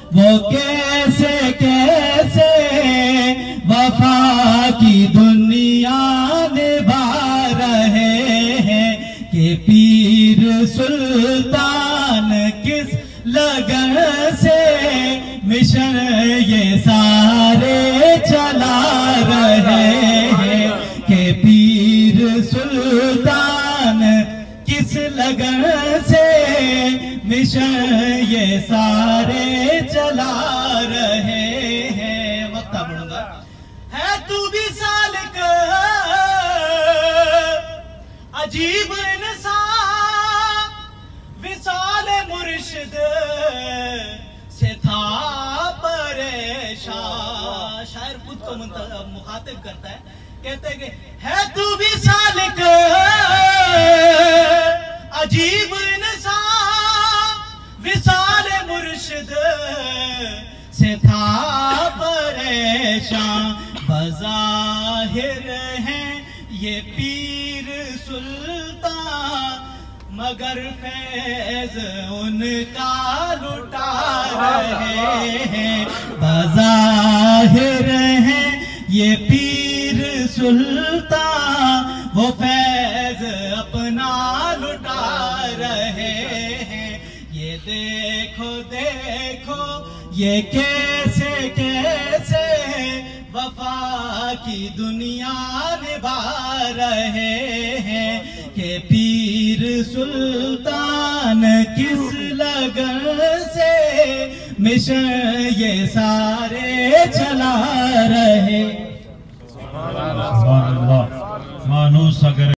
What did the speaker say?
वो कैसे कैसे वफा की दुनिया निभा रहे हैं कि पीर सुल्तान किस लगन से मिशन ये सारे चला रहे हैं कि पीर सुल्तान किस लगन से मिशन ये सारे चला रहे हैं। वक्त बढ़ूंगा है तू भी सालिक अजीब इंसान विसाल मुर्शिद से था परेशान। शायर खुद को मुखातिब करता है, कहते हैं कि है तू भी सालिक अजीब इंसान विसाल मुर्शिद से था परेशान। बज़ाहिर है ये पीर सुल्तान मगर फैज उनका लुटा रहे हैं। बज़ाहिर है ये पीर सुल्तान वो फैज अपना लुटा रहे हैं। ये देखो देखो ये कैसे कैसे वफा की दुनिया निभा रहे हैं कि पीर सुल्तान किस लगन से मिशन ये सारे चला रहे।